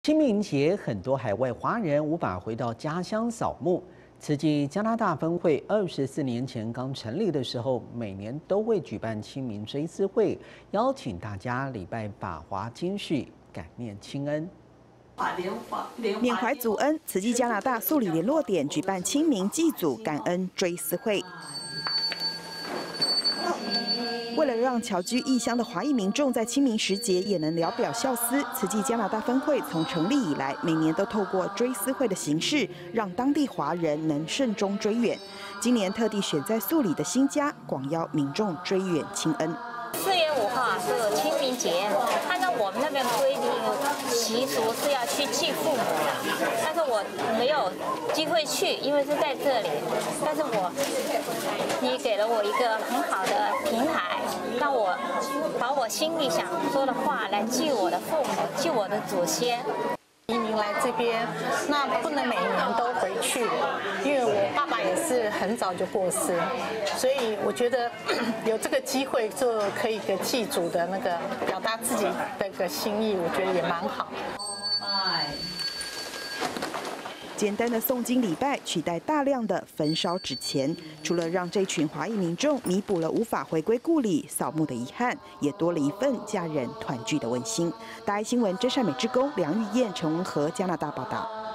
清明节，很多海外华人无法回到家乡扫墓。慈济加拿大分会24年前刚成立的时候，每年都会举办清明追思会，邀请大家礼拜法华经序，感念亲恩。 缅怀祖恩，慈济加拿大素里联络点举办清明祭祖感恩追思会。为了让侨居异乡的华裔民众在清明时节也能聊表孝思，慈济加拿大分会从成立以来，每年都透过追思会的形式，让当地华人能慎终追远。今年特地选在素里的新家，广邀民众追远亲恩。 4月5号是清明节，按照我们那边规定习俗是要去祭父母的，但是我没有机会去，因为是在这里。但是你给了我一个很好的平台，让我把我心里想说的话来祭我的父母，祭我的祖先。 移民来这边，那不能每年都回去，因为我爸爸也是很早就过世，所以我觉得有这个机会就可以给祭祖的那个表达自己的一个心意，我觉得也蛮好。 简单的诵经礼拜取代大量的焚烧纸钱，除了让这群华裔民众弥补了无法回归故里扫墓的遗憾，也多了一份家人团聚的温馨。大爱新闻真善美之工梁玉燕、陈文和加拿大报道。